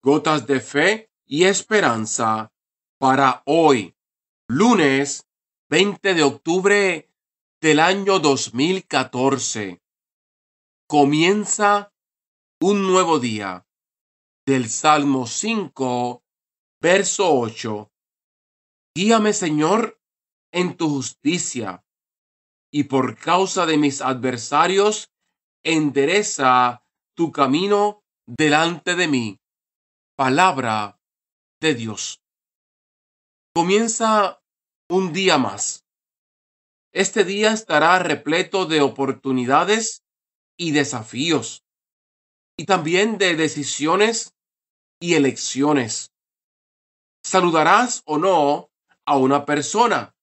Gotas de fe y esperanza para hoy, lunes 20 de octubre del año 2014. Comienza un nuevo día. Del Salmo 5, verso 8. Guíame, Señor, en tu justicia, y por causa de mis adversarios, endereza tu camino delante de mí. Palabra de Dios. Comienza un día más. Este día estará repleto de oportunidades y desafíos, y también de decisiones y elecciones. Saludarás o no a una persona.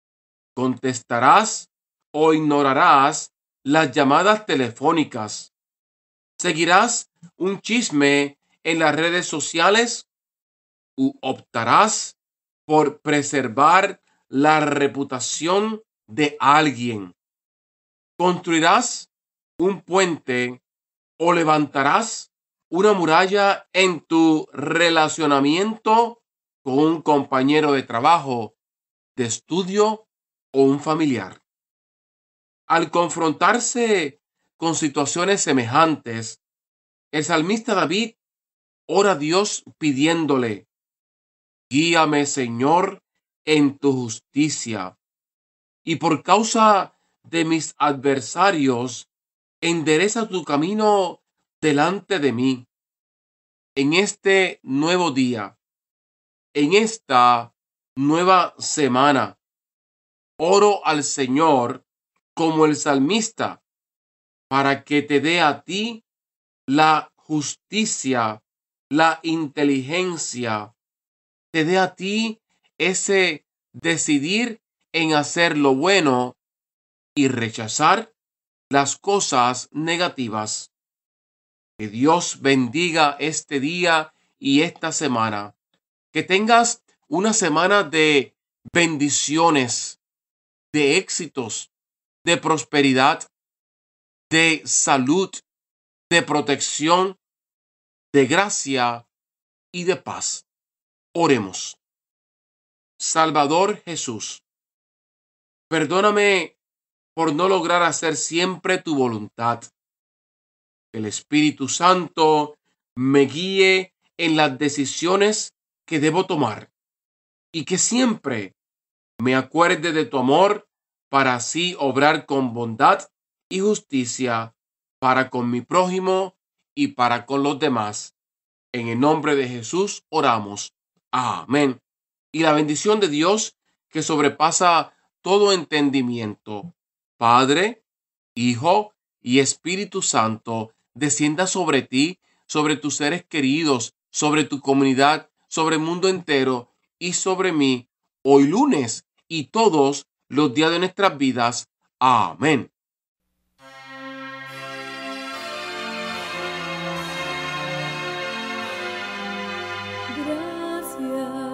Contestarás o ignorarás las llamadas telefónicas. Seguirás un chisme en las redes sociales u optarás por preservar la reputación de alguien. Construirás un puente o levantarás una muralla en tu relacionamiento con un compañero de trabajo, de estudio o un familiar. Al confrontarse con situaciones semejantes, el salmista David ora a Dios pidiéndole: guíame, Señor, en tu justicia, y por causa de mis adversarios, endereza tu camino delante de mí. En este nuevo día, en esta nueva semana, oro al Señor como el salmista para que te dé a ti la justicia, la inteligencia, te dé a ti ese decidir en hacer lo bueno y rechazar las cosas negativas. Que Dios bendiga este día y esta semana. Que tengas una semana de bendiciones, de éxitos, de prosperidad, de salud, de protección, de gracia y de paz. Oremos. Salvador Jesús, perdóname por no lograr hacer siempre tu voluntad. El Espíritu Santo me guíe en las decisiones que debo tomar y que siempre me acuerde de tu amor para así obrar con bondad y justicia para con mi prójimo y para con los demás. En el nombre de Jesús oramos. Amén. Y la bendición de Dios, que sobrepasa todo entendimiento, Padre, Hijo y Espíritu Santo, descienda sobre ti, sobre tus seres queridos, sobre tu comunidad, sobre el mundo entero y sobre mí, hoy lunes y todos los días de nuestras vidas. Amén. Gracias.